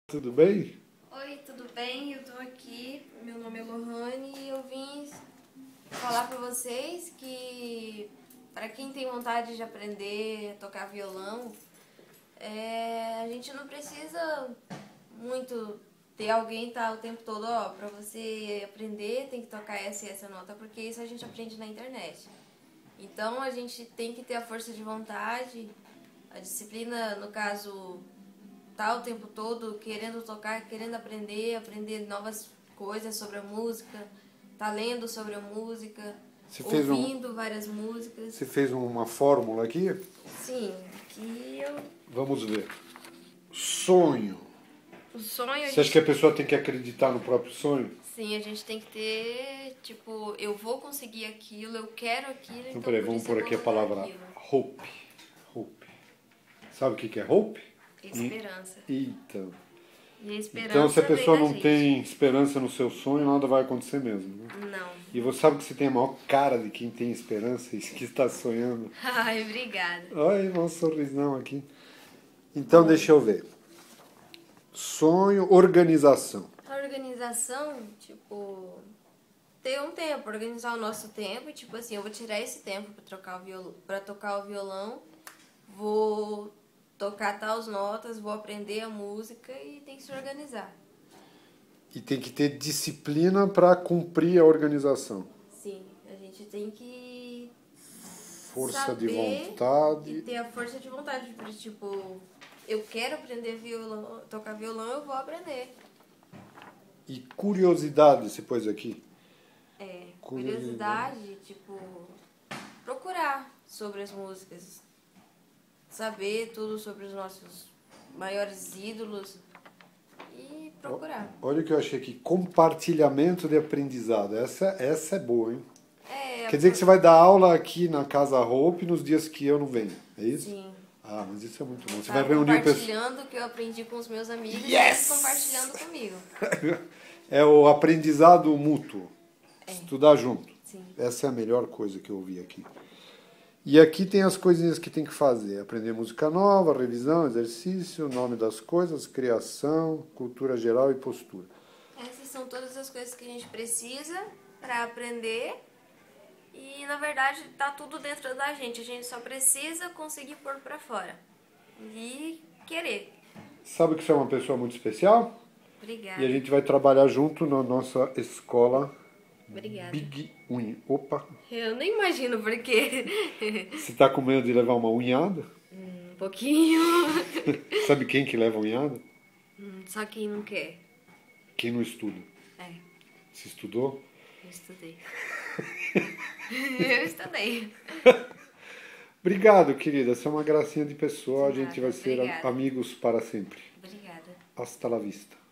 Tudo bem? Oi, tudo bem? Eu tô aqui, meu nome é Lohane e eu vim falar pra vocês que para quem tem vontade de aprender a tocar violão, a gente não precisa muito ter alguém tá o tempo todo, ó, pra você aprender tem que tocar essa e essa nota, porque isso a gente aprende na internet. Então a gente tem que ter a força de vontade, a disciplina, no caso, tá o tempo todo querendo tocar, querendo aprender novas coisas sobre a música, tá lendo sobre a música, ouvindo várias músicas. Você fez uma fórmula aqui? Sim, aqui eu... Vamos ver. Sonho. O sonho Você acha que a pessoa tem que acreditar no próprio sonho? Sim, a gente tem que ter, tipo, eu vou conseguir aquilo, eu quero aquilo, Então então peraí, por vamos isso eu pôr vou aqui a lutar palavra aquilo. hope. Hope. Sabe o que é hope? Esperança. Então. E a esperança Então se a pessoa vem da não gente. tem esperança no seu sonho, nada vai acontecer mesmo. Né? Não. E você sabe que você tem a maior cara de quem tem esperança e que está sonhando. Ai, obrigada. Olha um sorrisão aqui. Então deixa eu ver. Sonho, organização. A organização, tipo, ter um tempo, organizar o nosso tempo, e tipo assim, eu vou tirar esse tempo para tocar o violão, vou tocar tais notas, vou aprender a música e tem que se organizar. E tem que ter disciplina para cumprir a organização. Sim, a gente tem que Força de saber vontade. e ter a força de vontade, porque tipo, eu quero aprender violão, tocar violão, eu vou aprender. E curiosidade, você pôs aqui? Curiosidade, tipo, procurar sobre as músicas, saber tudo sobre os nossos maiores ídolos e procurar. Olha o que eu achei aqui, compartilhamento de aprendizado. Essa é boa, hein? Quer dizer que você vai dar aula aqui na Casa Hope nos dias que eu não venho, é isso? Sim. Ah, mas isso é muito bom. Você Tá vai reunir pessoas. compartilhando o que eu aprendi com os meus amigos e Yes! eles compartilhando comigo. É o aprendizado mútuo. Estudar junto. Sim. Essa é a melhor coisa que eu ouvi aqui. E aqui tem as coisinhas que tem que fazer. Aprender música nova, revisão, exercício, nome das coisas, criação, cultura geral e postura. Essas são todas as coisas que a gente precisa para aprender. E, na verdade, tá tudo dentro da gente. A gente só precisa conseguir pôr pra fora. E querer. Sabe que você é uma pessoa muito especial? Obrigada. E a gente vai trabalhar junto na nossa escola Obrigada. Big Unha. Opa! Eu nem imagino por quê. Você tá com medo de levar uma unhada? Um pouquinho. Sabe quem que leva unhada? Só quem não quer. Quem não estuda. É, Você estudou? eu estudei. Eu estudei. Obrigado, querida. Você é uma gracinha de pessoa. A De gente nada. vai ser Obrigada. amigos para sempre. Obrigada. Hasta la vista.